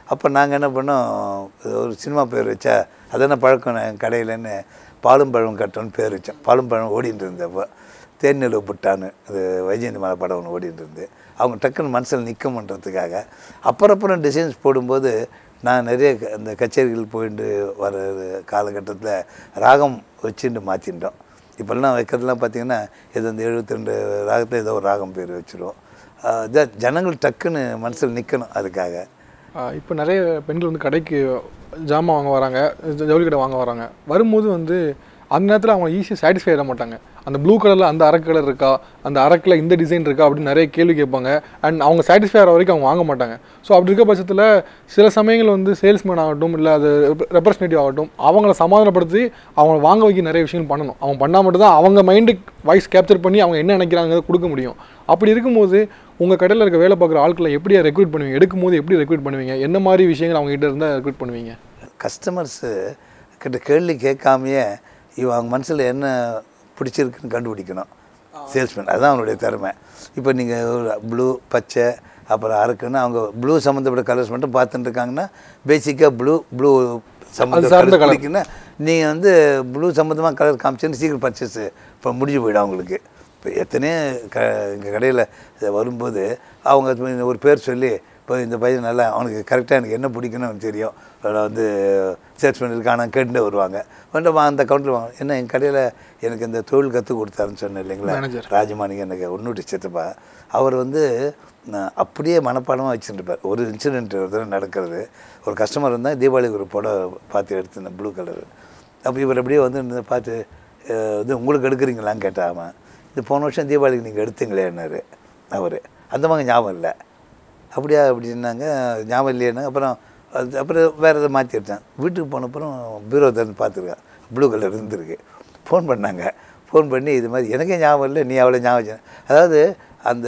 அப்போ நாங்கள் என்ன பண்ணோம், ஒரு சினிமா பேர் வச்சா அதான பழக்கம் என் கடையிலன்னு பாலும் பழம் கட்டோன்னு பேர் வச்சோம். பாலும் பழம் ஓடிட்டு இருந்தப்போ தேன்நிலவு புட்டான்னு அது வைஜெயந்தி மாலை படம் ஒன்று ஓடிட்டு இருந்து அவங்க டக்குன்னு மனசில் நிற்கணுன்றதுக்காக அப்புறம் அப்புறம் டிசைன்ஸ் போடும்போது நான் நிறைய அந்த கச்சேரிகள் போயிட்டு வர காலகட்டத்தில் ராகம் வச்சுட்டு மாற்றிட்டோம். இப்போல்லாம் வைக்கிறதுலாம் பார்த்திங்கன்னா இது அந்த எழுபத்தி ரெண்டு ராகத்தில் ஏதோ ஒரு ராகம் பேர் வச்சுருவோம். இதான் ஜனங்கள் டக்குன்னு மனசில் நிற்கணும். அதுக்காக இப்போ நிறைய பெண்கள் வந்து கடைக்கு ஜாமான் வாங்க வராங்க, ஜவுளி கடை வாங்க வராங்க. வரும்போது வந்து அந்த நேரத்தில் அவங்க ஈஸியாக சாட்டிஸ்ஃபை ஆக மாட்டாங்க. அந்த ப்ளூ கலரில் அந்த அரக்கு கலர் இருக்கா, அந்த அரக்கில் இந்த டிசைன் இருக்கா அப்படின்னு நிறைய கேள்வி கேட்பாங்க. அண்ட் அவங்க சாட்டிஸ்ஃபை ஆகிற வரைக்கும் அவங்க வாங்க மாட்டாங்க. ஸோ அப்படி இருக்க பட்சத்தில் சில சமயங்கள் வந்து சேல்ஸ்மேன் ஆகட்டும் இல்லை அது ரெப்ரஸன்டேட்டிவ் ஆகட்டும் அவங்கள சமாதானப்படுத்தி அவங்கள வாங்க வைக்க நிறைய விஷயங்கள் பண்ணணும். அவங்க பண்ணால் மட்டும் தான் அவங்க மைண்டுக்கு வாய்ஸ் கேப்சர் பண்ணி அவங்க என்ன நினைக்கிறாங்க கொடுக்க முடியும். அப்படி இருக்கும்போது உங்கள் கடையில் இருக்க வேலை பார்க்குற ஆட்களை எப்படியா ரெக்ரூட் பண்ணுவீங்க? எடுக்கும் போது எப்படி ரெக்ரூட் பண்ணுவீங்க? என்ன மாதிரி விஷயங்கள் அவங்க கிட்ட இருந்தால் ரெக்ரூட் பண்ணுவீங்க? கஸ்டமர்ஸு கிட்ட கேள்வி கேட்காமையே இவன் அவங்க மனசில் என்ன பிடிச்சிருக்குன்னு கண்டுபிடிக்கணும் சேல்ஸ்மேன். அதுதான் அவனுடைய திறமை. இப்போ நீங்கள் ப்ளூ பச்சை அப்புறம் அரக்குன்னு அவங்க ப்ளூ சம்மந்தப்பட்ட கலர்ஸ் மட்டும் பார்த்துட்டு இருக்காங்கன்னா பேசிக்காக ப்ளூ ப்ளூ சம்மந்தப்பட்ட கலருக்குன்னா நீங்கள் வந்து ப்ளூ சம்மந்தமாக கலர் காமிச்சுன்னு சீக்கிரம் பர்ச்சேஸ் இப்போ முடிஞ்சு போயிடும் அவங்களுக்கு. இப்போ எத்தனையோ க எங்கள் கடையில் வரும்போது அவங்க ஒரு பேர் சொல்லி இப்போ இந்த பையன் நல்லா அவனுக்கு கரெக்டாக எனக்கு என்ன பிடிக்குன்னு அவனுக்கு தெரியும், வந்து சேல்ஸ்மேன் இருக்கானா கேட்டுட்டு வருவாங்க. வந்து அந்த கவுண்டர் வாங்க என்ன என் கடையில் எனக்கு இந்த தொழில் கற்றுக் கொடுத்தாருன்னு சொன்னேன் இல்லைங்களா ராஜமாணிக்கு, எனக்கு ஒன்றுட்டு சித்தப்பா. அவர் வந்து அப்படியே மனப்பாடமாக வச்சுருப்பார். ஒரு இன்சிடென்ட் ஒரு தடவை நடக்கிறது, ஒரு கஸ்டமர் இருந்தால் தீபாவளிக்கு ஒரு புடவை பார்த்து எடுத்துருந்தேன் ப்ளூ கலரு. அப்போ இவர் அப்படியே வந்து பார்த்து இது உங்களுக்கு எடுக்கிறீங்களான்னு கேட்டாமல் இது போன வருஷம் தீபாவளிக்கு நீங்கள் எடுத்தீங்களேன்னாரு அவர். அந்த மாதிரி ஞாபகம் இல்லை. அப்படியா அப்படின்னாங்க, ஞாபகம் இல்லையானா. அப்புறம் அது அப்புறம் வேறு எதை மாற்றி எடுத்தேன். வீட்டுக்கு போனப்புறம் பீரோ திறந்து பார்த்துருக்கேன், ப்ளூ கலர் இருந்திருக்கு. ஃபோன் பண்ணாங்க. ஃபோன் பண்ணி இது மாதிரி எனக்கே ஞாபகம் இல்லை, நீ அவ்வளோ ஞாபகம். அதாவது அந்த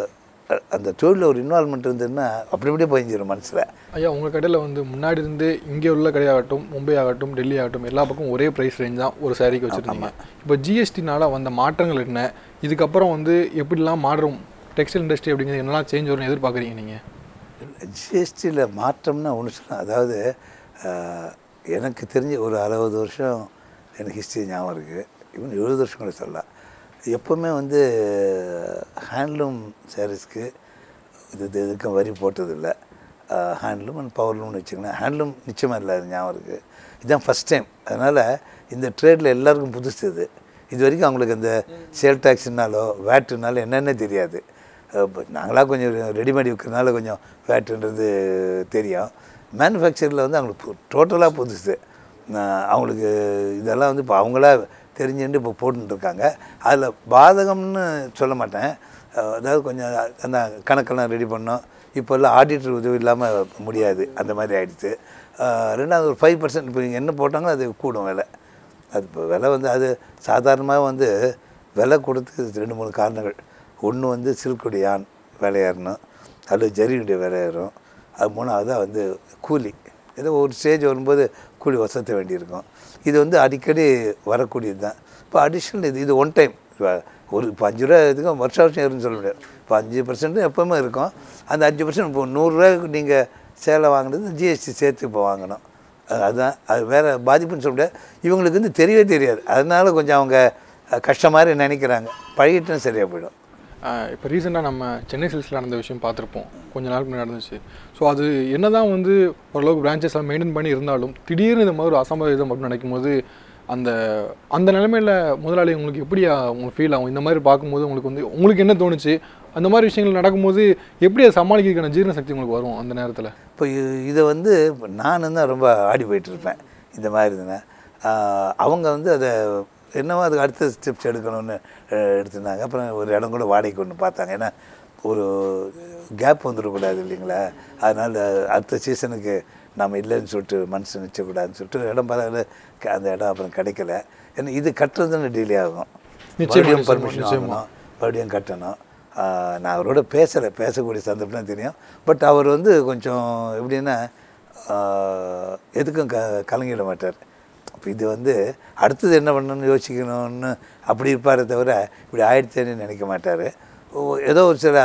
அந்த தொழிலில் ஒரு இன்வால்மெண்ட் இருந்ததுன்னா அப்படி அப்படியே போயிஞ்சிடும் மனசில். ஐயா உங்கள் கடையில் வந்து முன்னாடி இருந்து இங்கே உள்ள கடையாகட்டும், மும்பை ஆகட்டும், டெல்லி ஆகட்டும் எல்லா பக்கம் ஒரே ப்ரைஸ் ரேஞ்ச் தான் ஒரு சாரிக்கு வச்சுருந்தாங்க. இப்போ ஜிஎஸ்டினால் வந்த மாற்றங்கள் என்ன, இதுக்கப்புறம் வந்து எப்படிலாம் மாறும் டெக்ஸ்டைல் இண்டஸ்ட்ரி அப்படிங்கிறது என்னெல்லாம் சேஞ்ச் வரும்னு எதிர்பார்க்குறீங்க நீங்கள்? ஜிஎஸ்டியில் மாற்றம்னா ஒன்று சொல்லலாம். அதாவது எனக்கு தெரிஞ்ச ஒரு அறுபது வருஷம் எனக்கு ஹிஸ்ட்ரி ஞாபகம் இருக்குது, இன்னும் எழுபது வருஷம் கூட சொல்லலாம். எப்போவுமே வந்து ஹேண்ட்லூம் சாரீஸ்க்கு இது இதுக்கும் வரி போட்டதில்லை. ஹேண்ட்லூம் அண்ட் பவர்லூம்னு வச்சுக்கோங்களேன். ஹேண்ட்லூம் நிச்சயமாக இல்லை, அது ஞாபகம் இருக்குது. இதுதான் ஃபஸ்ட் டைம். அதனால் இந்த ட்ரேடில் எல்லாருக்கும் புதுசு இது. இது வரைக்கும் அவங்களுக்கு அந்த சேல் டேக்ஸ்னாலோ வேட்டுனாலோ என்னென்ன தெரியாது. நாங்களாக கொஞ்சம் ரெடிமேட் விற்கிறதுனால கொஞ்சம் வேட்டுன்றது தெரியும். மேனுஃபேக்சரில் வந்து அவங்களுக்கு டோட்டலாக புதுசு. அவங்களுக்கு இதெல்லாம் வந்து இப்போ அவங்களா தெரிஞ்சுட்டு இப்போ போட்டுருக்காங்க. அதில் பாதகம்னு சொல்ல மாட்டேன். அதாவது கொஞ்சம் அந்த கணக்கெல்லாம் ரெடி பண்ணோம். இப்போல்லாம் ஆடிட்டர் உதவி இல்லாமல் முடியாது, அந்த மாதிரி ஆகிடுச்சு. ரெண்டாவது ஒரு ஃபைவ் பர்சன்ட் இப்போ என்ன போட்டாங்களோ அது கூடும் விலை. அது இப்போ விலை வந்து அது சாதாரணமாக வந்து விலை கொடுத்து ரெண்டு மூணு காரணங்கள். ஒன்று வந்து சில்குடைய யான் விலையேறணும், அல்லது ஜரியுடைய விலையேறும். அது மூணாவது வந்து கூலி. ஏதோ ஒரு ஸ்டேஜ் வரும்போது கூலி வசத்த வேண்டியிருக்கும். இது வந்து அடிக்கடி வரக்கூடியது தான். இப்போ அடிஷ்னல் இது இது ஒன் டைம் ஒரு இப்போ அஞ்சு ரூபா இதுக்கும் வருஷம் வருஷம் ஏறுன்னு சொல்ல முடியாது. இப்போ அஞ்சு பர்சன்ட்டு எப்போவுமே இருக்கும். அந்த அஞ்சு பர்சன்ட் இப்போ நூறுரூவாய்க்கு நீங்கள் சேலை வாங்கினது ஜிஎஸ்டி சேர்த்து இப்போ வாங்கணும். அதுதான் அது வேறு பாதிப்புன்னு சொல்ல முடியாது. இவங்களுக்கு வந்து தெரியவே தெரியாது. அதனால கொஞ்சம் அவங்க கஷ்டம் மாதிரி நினைக்கிறாங்க. பழகிட்டுன்னு சரியாக போயிடும். இப்போ ரீசெண்டாக நம்ம சென்னை சில்க்ஸில் நடந்த விஷயம் பார்த்துருப்போம், கொஞ்ச நாளுக்கு முன்னாடி நடந்துச்சு. ஸோ அது என்ன தான் வந்து ஓரளவுக்கு பிரான்ச்சஸ் எல்லாம் மெயின்டைன் பண்ணி இருந்தாலும் திடீர்னு இந்த மாதிரி ஒரு அசம்பாவிதம் மட்டும் நினைக்கும் போது அந்த அந்த நிலைமையில் முதலாளி உங்களுக்கு எப்படியா உங்களுக்கு ஃபீல் ஆகும்? இந்த மாதிரி பார்க்கும்போது உங்களுக்கு வந்து உங்களுக்கு என்ன தோணுச்சு? அந்த மாதிரி விஷயங்கள் நடக்கும்போது எப்படி அதை சமாளிக்கிறதுக்கான ஜீரண சக்தி உங்களுக்கு வரும் அந்த நேரத்தில்? இப்போ இதை வந்து நான் தான் ரொம்ப ஆடி போயிட்டுருப்பேன் இந்த மாதிரி இருந்தேன். அவங்க வந்து அதை என்னவோ அதுக்கு அடுத்த ஸ்டெப்ஸ் எடுக்கணும்னு எடுத்துருந்தாங்க. அப்புறம் ஒரு இடம் கூட வாடகைக்கு ஒன்று பார்த்தாங்க. ஏன்னா ஒரு கேப் வந்துடக்கூடாது இல்லைங்களா. அதனால் அடுத்த சீசனுக்கு நம்ம இல்லைன்னு சொல்லிட்டு மனசு நிச்சயக்கூடாதுன்னு சொல்லிட்டு இடம் பார்த்தா அந்த இடம் அப்புறம் கிடைக்கல. ஏன்னா இது கட்டுறதுன்னு டிலே ஆகும். மறுபடியும் பர்மிஷன் வாங்கணும், மறுபடியும் கட்டணும். நான் அவரோட பேசலை, பேசக்கூடிய சந்தர்ப்பம் தெரியும். பட் அவர் வந்து கொஞ்சம் எப்படின்னா எதுக்கும் க கலங்கிட மாட்டார். அப்போ இது வந்து அடுத்தது என்ன பண்ணணும்னு யோசிக்கணும்னு அப்படி இருப்பாரே தவிர இப்படி ஆயிடுச்சேன்னு நினைக்க மாட்டார். ஏதோ ஒரு சில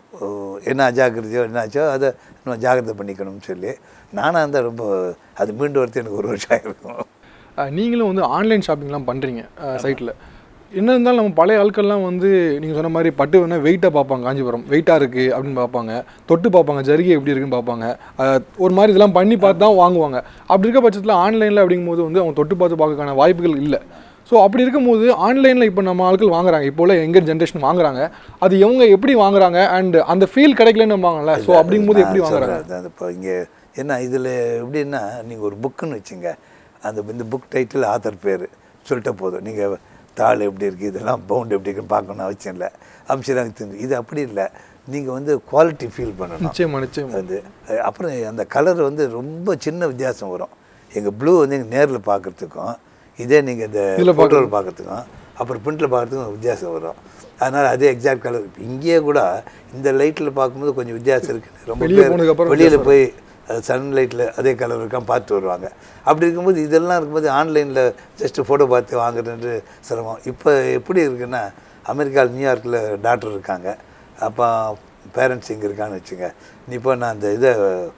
என்ன அஜாக்கிரதையோ என்னாச்சோ அதை நம்ம ஜாக்கிரதை பண்ணிக்கணும்னு சொல்லி நானாக இருந்தால் ரொம்ப அது மீண்டு வரது எனக்கு ஒரு வருஷம் ஆகிருக்கும். நீங்களும் வந்து ஆன்லைன் ஷாப்பிங்லாம் பண்ணுறீங்க சைட்டில். என்ன இருந்தாலும் நம்ம பழைய ஆட்கள்லாம் வந்து நீங்கள் சொன்ன மாதிரி பட்டு வேணால் வெயிட்டாக பார்ப்பாங்க, காஞ்சிபுரம் வெயிட்டாக இருக்குது அப்படின்னு பார்ப்பாங்க, தொட்டு பார்ப்பாங்க, ஜரிகை எப்படி இருக்குன்னு பார்ப்பாங்க, ஒரு மாதிரி இதெல்லாம் பண்ணி பார்த்து தான் வாங்குவாங்க. அப்படி இருக்க பட்சத்தில் ஆன்லைனில் அப்படிங்கும்போது வந்து அவங்க தொட்டு பார்த்து பார்க்கறதுக்கான வாய்ப்புகள் இல்லை. ஸோ அப்படி இருக்கும்போது ஆன்லைனில் இப்போ நம்ம ஆட்கள் வாங்குறாங்க, இப்போ உள்ள எங்கர் ஜென்ரேஷன் வாங்குறாங்க, அது இவங்க எப்படி வாங்குறாங்க அண்ட் அந்த ஃபீல் கிடைக்கலன்னு வாங்கல. ஸோ அப்படிங்கும்போது எப்படி வாங்குறாங்க? அது இப்போ இங்கே என்ன இதில் எப்படின்னா நீங்கள் ஒரு புக்குன்னு வச்சுங்க, அந்த இந்த புக் டைட்டில் ஆத்தர் பேர் சொல்லிட்ட போதும், நீங்கள் தாள் எப்படி இருக்குது இதெல்லாம் பவுண்ட் எப்படி இருக்குன்னு பார்க்கணும் அவசியம் இல்லை, அம்சராங்க தெரிஞ்சு. இது அப்படி இல்லை, நீங்கள் வந்து குவாலிட்டி ஃபீல் பண்ணணும். நிச்சயமா நிச்சயம். அது அப்புறம் அந்த கலர் வந்து ரொம்ப சின்ன வித்தியாசம் வரும். எங்கள் ப்ளூ வந்து எங்கள் நேரில் பார்க்குறதுக்கும் இதே நீங்கள் இந்த ஃபோட்டோவில் பார்க்குறதுக்கும் அப்புறம் பிரிண்டில் பார்க்குறதுக்கும் வித்தியாசம் வரும். அதனால் அதே எக்ஸாக்ட் கலர் இங்கேயே கூட இந்த லைட்டில் பார்க்கும்போது கொஞ்சம் வித்தியாசம் இருக்குது. ரொம்ப பேர் வெளியில் போய் சன்லைட்டில் அதே கலர் இருக்கான்னு பார்த்து வருவாங்க. அப்படி இருக்கும்போது இதெல்லாம் இருக்கும்போது ஆன்லைனில் ஜஸ்ட்டு ஃபோட்டோ பார்த்து வாங்குறது சிரமம். இப்போ எப்படி இருக்குன்னா அமெரிக்காவில் நியூயார்க்கில் டாக்டர் இருக்காங்க, அப்போ பேரண்ட்ஸ் இங்கே இருக்கான்னு வச்சுங்க. இப்போ நான் அந்த இதை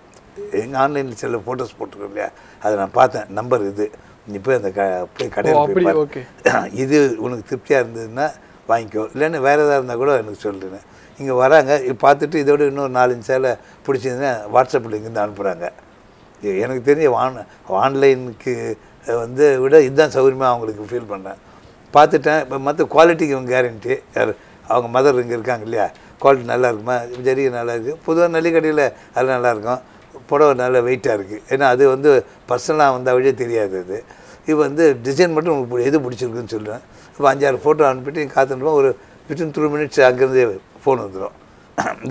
எங்கள் ஆன்லைனில் சில ஃபோட்டோஸ் போட்டுருக்கோம் இல்லையா, அதை நான் பார்த்தேன், நம்பர் இது, நீ போய் அந்த க போய் கடையில் போய் பார்த்து இது உனக்கு திருப்தியாக இருந்ததுன்னா வாங்கிக்கோ, இல்லைன்னா வேறு எதாவது இருந்தால் கூட எனக்கு சொல்லுறேன். இங்கே வராங்க பார்த்துட்டு இதோட இன்னொரு நாலஞ்சு சேலை பிடிச்சிருந்தா வாட்ஸ்அப்பில் இங்கேருந்து அனுப்புகிறாங்க. எனக்கு தெரிஞ்ச ஆன் ஆன்லைனுக்கு வந்து விட இதுதான் சௌகரியமாக அவங்களுக்கு ஃபீல் பண்ணுறேன். பார்த்துட்டேன். இப்போ மற்ற குவாலிட்டிக்கு இவங்க கேரண்டி, யார் அவங்க மதர் இங்கே இருக்காங்க இல்லையா, குவாலிட்டி நல்லா இருக்குமா, ஜரிகை நல்லா இருக்குது, பொதுவாக நல்லிக்கடையில் அது நல்லாயிருக்கும், புடவை நல்லா வெயிட்டாக இருக்குது. ஏன்னா அது வந்து பர்சனலாக வந்தால் வழியே தெரியாது. அது இப்போ வந்து டிசைன் மட்டும் உங்களுக்கு எது பிடிச்சிருக்குன்னு சொல்லுவேன். இப்போ அஞ்சாறு ஃபோட்டோ அனுப்பிட்டு காத்துருப்போம், ஒரு வித்தின் த்ரூ மினிட்ஸ் அங்கேருந்து ஃபோன் வந்துடும், இந்த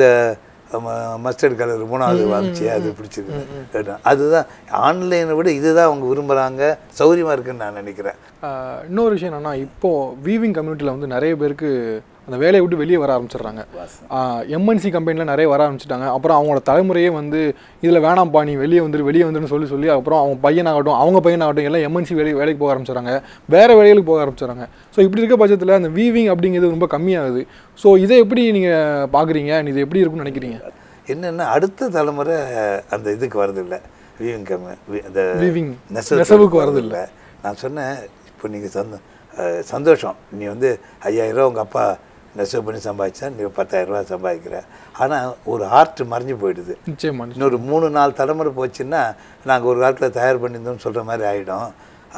மஸ்டர்ட் கலர் மூணாவது வாங்கிச்சு அது பிடிச்சிருக்கு கேட்டேன். அதுதான் ஆன்லைனை விட இதுதான் அவங்க விரும்புகிறாங்க, சௌகரியமாக இருக்குன்னு நான் நினைக்கிறேன். இன்னொரு விஷயம் என்னென்னா, இப்போது வீவிங் கம்யூனிட்டியில் வந்து நிறைய பேருக்கு அந்த வேலையை விட்டு வெளியே வர ஆரம்பிச்சிடுறாங்க. எம்என்சி கம்பெனியில் நிறைய வர ஆரம்பிச்சிட்டாங்க. அப்புறம் அவங்களோட தலைமுறையே வந்து இதில் வேணாம்ப்பா நீ வெளியே வந்துரு வெளியே வந்துன்னு சொல்லி சொல்லி அப்புறம் அவங்க பையனாகட்டும் அவங்க பையனாகட்டும் எல்லாம் எம்என்சி வேலை வேலைக்கு போக ஆரம்பிச்சிடறாங்க, வேறு வேலைகளுக்கு போக ஆரம்பிச்சிடறாங்க. ஸோ இப்படி இருக்க பட்சத்தில் அந்த வீவிங் அப்படிங்கிறது ரொம்ப கம்மியாகுது. ஸோ இதை எப்படி நீங்கள் பார்க்குறீங்க, இது எப்படி இருக்குன்னு நினைக்கிறீங்க? என்னென்னா அடுத்த தலைமுறை அந்த இதுக்கு வரதில்லை, வீவிங் கம்மி அந்த வீவிங் நெசவுக்கு வரதில்லை. நான் சொன்னேன் இப்போ நீங்கள் சந்தோ சந்தோஷம் நீ வந்து ஐயாயிரரூவா உங்கள் அப்பா நெசவு பண்ணி சம்பாதிச்சா நீ பத்தாயிரரூவா சம்பாதிக்கிற, ஆனால் ஒரு ஆர்ட் மறைஞ்சு போயிடுது. நிச்சயமாக இன்னொரு மூணு நாலு தலைமுறை போச்சுன்னா நாங்கள் ஒரு காலத்தில் தயார் பண்ணியிருந்தோம்னு சொல்கிற மாதிரி ஆகிடும்.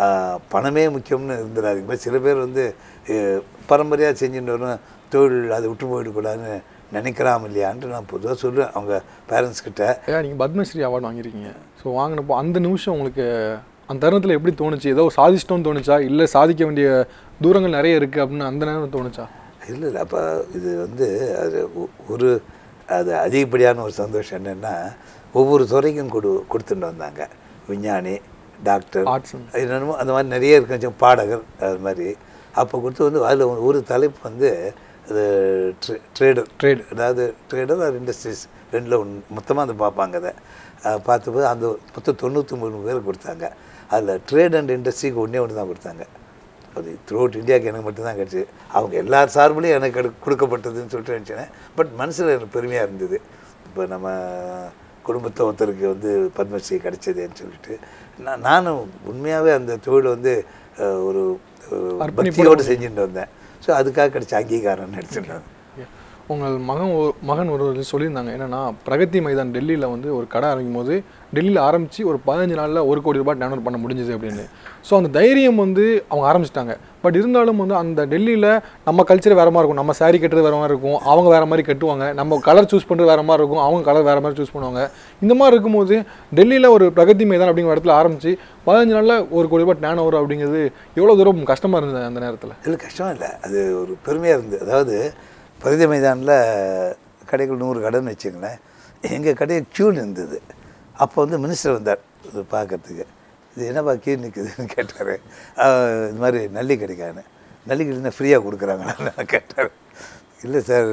பணமே முக்கியம்னு இருந்துடாதீங்க. சில பேர் வந்து பரம்பரையாக செஞ்சுட்டு வரும் தொழில் அதை விட்டு போயிடக்கூடாதுன்னு நினைக்கிறாம இல்லையான்ட்டு நான் பொதுவாக சொல்லுவேன் அவங்க பேரண்ட்ஸ்கிட்ட. ஏன் நீங்கள் பத்மஸ்ரீ அவார்டு வாங்கியிருக்கீங்க, ஸோ வாங்கினப்போ அந்த நிமிஷம் உங்களுக்கு அந்த தருணத்தில் எப்படி தோணுச்சு? ஏதோ சாதிச்சிட்டோன்னு தோணுச்சா, இல்லை சாதிக்க வேண்டிய தூரங்கள் நிறைய இருக்குது அப்படின்னு அந்த நேரம் தோணுச்சா? இல்லை இல்லை அப்போ இது வந்து அது ஒரு அது அதிகப்படியான ஒரு சந்தோஷம் என்னென்னா, ஒவ்வொரு துறைக்கும் கொடு கொடுத்துட்டு வந்தாங்க. விஞ்ஞானி, டாக்டர், என்னென்னமோ அந்த மாதிரி நிறைய இருக்கு, பாடகர், அது மாதிரி அப்போ கொடுத்து வந்து அதில் ஒரு தலைப்பு வந்து அது ட்ரே ட்ரேடர் ட்ரேடு அதாவது ட்ரேடர் ஆர் இண்டஸ்ட்ரீஸ் ரெண்டில் ஒன்று மொத்தமாக அதை பார்ப்பாங்க. அதை பார்த்தபோது அந்த மொத்தம் தொண்ணூற்றி மூணு பேர் கொடுத்தாங்க. அதில் ட்ரேட் அண்ட் இண்டஸ்ட்ரிக்கு ஒன்றே ஒன்று தான் கொடுத்தாங்க. அது த்ரூ அவுட் இந்தியாவுக்கு எனக்கு மட்டும்தான் கிடச்சி. அவங்க எல்லார் சார்பிலையும் எனக்கு எடு கொடுக்கப்பட்டதுன்னு சொல்லிட்டு நினச்சேன். பட் மனசில் எனக்கு பெருமையாக இருந்தது, இப்போ நம்ம குடும்பத்தை ஒருத்தருக்கு வந்து பத்மஸ்ரீ கிடைச்சதுன்னு சொல்லிட்டு. நான் நானும் உண்மையாகவே அந்த தொழில் வந்து ஒரு பக்தியோடு செஞ்சுட்டு வந்தேன். ஸோ அதுக்காக கிடைச்ச அங்கீகாரம் நினச்சிட்டேன். உங்கள் மகன் மகன் ஒரு சொல்லியிருந்தாங்க என்னென்னா, பிரகதி மைதான் டெல்லியில் வந்து ஒரு கடை ஆரம்பிக்கும் போது டெல்லியில் ஆரம்பித்து ஒரு பதினஞ்சு நாளில் ஒரு கோடி ரூபாய் டேர்ன் பண்ண முடிஞ்சுது அப்படின்னு. ஸோ அந்த தைரியம் வந்து அவங்க ஆரம்பிச்சிட்டாங்க. பட் இருந்தாலும் வந்து அந்த டெல்லியில் நம்ம கல்ச்சர் வேறு மாதிரி இருக்கும், நம்ம சாரீ கட்டுறது வேறு மாதிரி இருக்கும், அவங்க வேறு மாதிரி கட்டுவாங்க, நம்ம கலர் சூஸ் பண்ணுறது வேறு மாதிரி இருக்கும், அவங்க கலர் வேறு மாதிரி சூஸ் பண்ணுவாங்க. இந்த மாதிரி இருக்கும்போது டெல்லியில் ஒரு பிரகதி மைதான் அப்படிங்கிற இடத்துல ஆரம்பித்து பதினஞ்சு நாளில் ஒரு கோடி ரூபாய் டேர்ன் ஓவர் அப்படிங்கிறது எவ்வளோ தூரம் கஷ்டமாக இருந்தது அந்த நேரத்தில்? இல்லை கஷ்டம் இல்லை, அது ஒரு பெருமையாக இருந்தது. அதாவது பிரகதி மைதானில் கடைகள் நூறு கடைன்னு வச்சுங்களேன், எங்கள் கடையை க்யூன்னு இருந்தது. அப்போ வந்து மினிஸ்டர் வந்தார் இது பார்க்கறதுக்கு. இது என்னப்பா க்யூ நிற்குதுன்னு கேட்டார். இது மாதிரி நல்லி கிடைக்கான்னு. நல்லி கிடைக்குன்னா ஃப்ரீயாக கொடுக்குறாங்கன்னு கேட்டார். இல்லை சார்,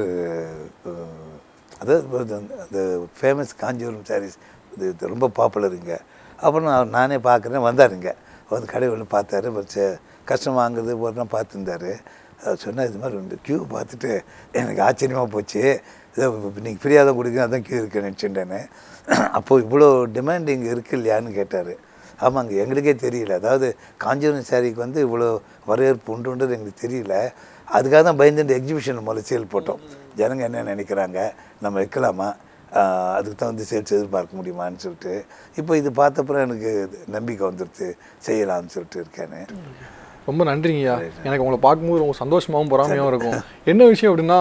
அதாவது அந்த ஃபேமஸ் காஞ்சிபுரம் சாரீஸ் இது ரொம்ப பாப்புலருங்க. அப்புறம் நான் நானே பார்க்குறேன். வந்தாருங்க, வந்து கடை ஒன்று பார்த்தாரு, கஷ்டம் வாங்குறது போகிறலாம் பார்த்துருந்தார். சொன்னால் இது மாதிரி இந்த க்யூ பார்த்துட்டு எனக்கு ஆச்சரியமாக போச்சு. இதை நீங்கள் ஃப்ரீயாக தான் கொடுக்குங்க, அதான் க்யூ இருக்கு நினச்சிட்டேன்னு. அப்போது இவ்வளோ டிமாண்ட் இங்கே இருக்கு இல்லையான்னு கேட்டார். ஆமாங்க, எங்களுக்கே தெரியல. அதாவது காஞ்சிபுரம் சாரிக்கு வந்து இவ்வளோ வரவேற்பு உண்டுன்றது எங்களுக்கு தெரியல. அதுக்காக தான் பயந்துட்டு எக்ஸிபிஷன் முதல்ல சேல் போட்டோம். ஜனங்க என்ன நினைக்கிறாங்க, நம்ம வைக்கலாமா, அதுக்கு தான் வந்து சேல்ஸ் எதிர்பார்க்க முடியுமான்னு சொல்லிட்டு. இப்போ இது பார்த்தப்பறம் எனக்கு நம்பிக்கை வந்துடுது, செய்யலாம்னு சொல்லிட்டு இருக்கேன்னு. ரொம்ப நன்றிங்கய்யா. எனக்கு உங்களை பார்க்கும்போது ரொம்ப சந்தோஷமாகவும் பொறாமையாகவும் இருக்கும். என்ன விஷயம் அப்படின்னா,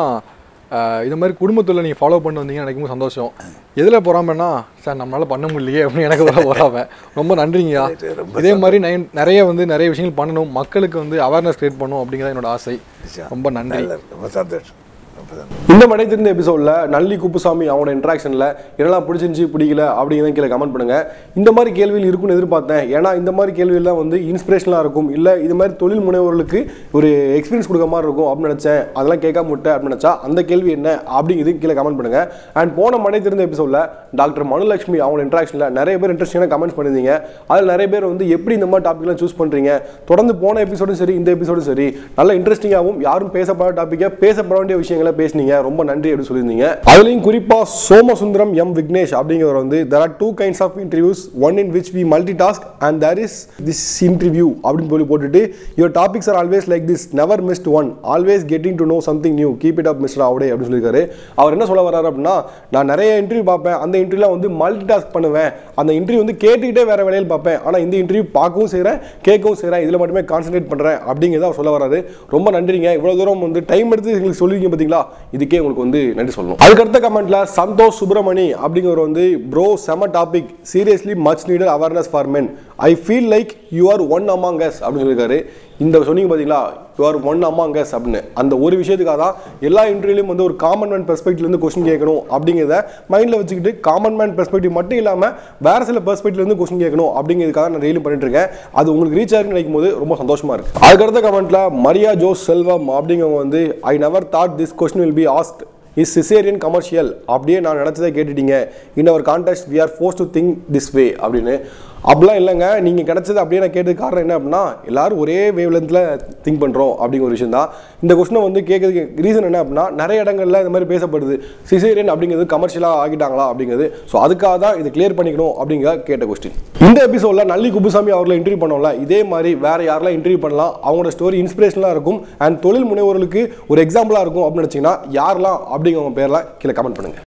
இது மாதிரி குடும்பத்தில் நீங்கள் ஃபாலோ பண்ணி வந்தீங்கன்னு நினைக்கும் சந்தோஷம். எதில் பொறாமைன்னா, சார் நம்மளால் பண்ண முடியலையே அப்படின்னு எனக்கு வர பொறாமை. ரொம்ப நன்றிங்கய்யா. இதே மாதிரி நான் நிறைய வந்து நிறைய விஷயங்கள் பண்ணணும், மக்களுக்கு வந்து அவேர்னஸ் கிரியேட் பண்ணணும் அப்படிங்கிறத என்னோட ஆசை. ரொம்ப நன்றி. ரொம்ப சந்தோஷம். இந்த மடை தெரிந்த எபிசோடில் நல்லி குப்புசாமி அவனோட இன்ட்ராக்ஷனில் என்னெல்லாம் பிடிச்சிருந்துச்சி பிடிக்கல அப்படிங்கிறத கீழே கமெண்ட் பண்ணுங்கள். இந்த மாதிரி கேள்விகள் இருக்குன்னு எதிர்பார்த்தேன். ஏன்னா இந்த மாதிரி கேள்வியெல்லாம் வந்து இன்ஸ்பிரேஷனாக இருக்கும், இல்லை இது மாதிரி தொழில் முனைவோர்களுக்கு ஒரு எக்ஸ்பீரியன்ஸ் கொடுக்க மாதிரி இருக்கும் அப்படின்னு நினச்சேன். அதெல்லாம் கேட்காம விட்டேன் அப்படின்னு நினச்சா அந்த கேள்வி என்ன அப்படிங்கிறது கீழே கமெண்ட் பண்ணுங்கள். அண்ட் போன மடை தெரிந்த எபிசோடில் டாக்டர் மனுலட்சுமி அவங்களோட இன்ட்ராக்ஷனில் நிறைய பேர் இன்ட்ரெஸ்டிங்காக கமெண்ட்ஸ் பண்ணியிருந்தீங்க. அதில் நிறைய பேர் வந்து எப்படி இந்த மாதிரி டாப்பிக்லாம் சூஸ் பண்ணுறீங்க, தொடர்ந்து போன எபிசோடும் சரி இந்த எபிசோடும் சரி நல்ல இன்ட்ரெஸ்டிங்காகவும் யாரும் பேசப்படாத டாப்பிக்கை பேசப்பட வேண்டிய விஷயங்களை பேசுனீங்க. ரொம்ப நன்றி அப்படின்னு சொல்லியிருந்தீங்க. அதுலயும் குறிப்பா சோமசுந்தரம் எம் விக்னேஷ் அப்படிங்கிறவர் வந்து there are two kinds of interviews, one in which we multitask and there is this interview அப்படின்னு சொல்லி போட்டுட்டு your topics are always like this, never missed one, always getting to know something new, keep it up mister அவடே அப்படின்னு சொல்லியிருக்காரு. அவர் என்ன சொல்ல வர்றாரு அப்படின்னா, நான் நிறைய இன்டர்வியூ பார்ப்பேன், அந்த இன்டர்வியூலாம் வந்து மல்டி டாஸ்க் பண்ணுவேன், அந்த இன்டர்வியூ வந்து கேட்டுக்கிட்டே வேற வேலையில் பார்ப்பேன், ஆனால் இந்த இன்டர்வியூ பார்க்கவும் செய்கிறேன் கேட்கவும் செய்கிறேன், இதில் மட்டுமே கான்சன்ட்ரேட் பண்ணுறேன் அப்படிங்கிறத அவர் சொல்ல வர்றாரு. ரொம்ப நன்றிங்க. இவ்வளோ தூரம் வந்து டைம் எடுத்து எங்களுக்கு சொல்லிருக்கீங்க பார்த்தீங்களா, இதுக்கே உங்களுக்கு வந்து நன்றி சொல்லணும். அதுக்கடுத்த கமெண்ட்ல சந்தோஷ் சுப்ரமணி அப்படிங்கிற வந்து ப்ரோ செம topic, seriously much needed awareness for men, I feel like you are one among us அப்படின்னு சொல்லியிருக்காரு. இந்த சொன்னீங்க பார்த்தீங்களா, you are one among us அப்படின்னு, அந்த ஒரு விஷயத்துக்காக தான் எல்லா இன்டர்வியூலையும் வந்து ஒரு காமன் மேன் பெர்ஸ்பெக்டிவ்லேருந்து கொஸ்டின் கேட்கணும் அப்படிங்கிறத மைண்டில் வச்சுக்கிட்டு காமன் மேன் பெர்ஸ்பெக்டிவ் மட்டும் இல்லாமல் வேற சில பெர்ஸ்பெக்டிவ்லேருந்து கொஸ்டின் கேட்கணும் அப்படிங்கிறதுக்காக நான் டெய்லியும் பண்ணிட்டு இருக்கேன். அது உங்களுக்கு ரீச் ஆகுன்னு நினைக்கும் போது ரொம்ப சந்தோஷமா இருக்கு. அதுக்கடுத்த கமெண்ட்ல மரியா ஜோஸ் செல்வம் அப்படிங்கிறவங்க வந்து I never thought this question will be asked, is caesarean commercial, அப்படியே நான் நினச்சதை கேட்டுட்டீங்க, in our context we are forced to think this way அப்படின்னு. அப்படிலாம் இல்லைங்க, நீங்கள் கிடச்சது அப்படியே நான் கேட்டது காரணம் என்ன அப்படின்னா, எல்லாரும் ஒரே வேவ் லென்த்தில் திங்க் பண்ணுறோம் அப்படிங்கிற ஒரு விஷயம் தான். இந்த கொஸ்டினை வந்து கேட்கறதுக்கு ரீசன் என்ன அப்படின்னா, நிறைய இடங்கள்ல இந்த மாதிரி பேசப்படுது, சிசேரியன் அப்படிங்கிறது கமர்ஷியலாக ஆகிட்டாங்களா அப்படிங்கிறது. ஸோ அதுக்காக தான் இதை கிளியர் பண்ணிக்கணும் அப்படிங்கிற கேட்ட கொஸ்டின். இந்த எபிசோடில் நல்லி குப்புசாமி அவர்களை இன்டர்வியூ பண்ணோம்ல, இதே மாதிரி வேற யாரெல்லாம் இன்டர்வியூ பண்ணலாம், அவங்களோட ஸ்டோரி இன்ஸ்பிரேஷனாக இருக்கும் அண்ட் தொழில் முனைவோர்களுக்கு ஒரு எக்ஸாம்பிளாக இருக்கும் அப்படின்னு நினச்சிங்கன்னா யாரெல்லாம் அப்படிங்கிற பேர்லாம் கீழே கமெண்ட் பண்ணுங்க.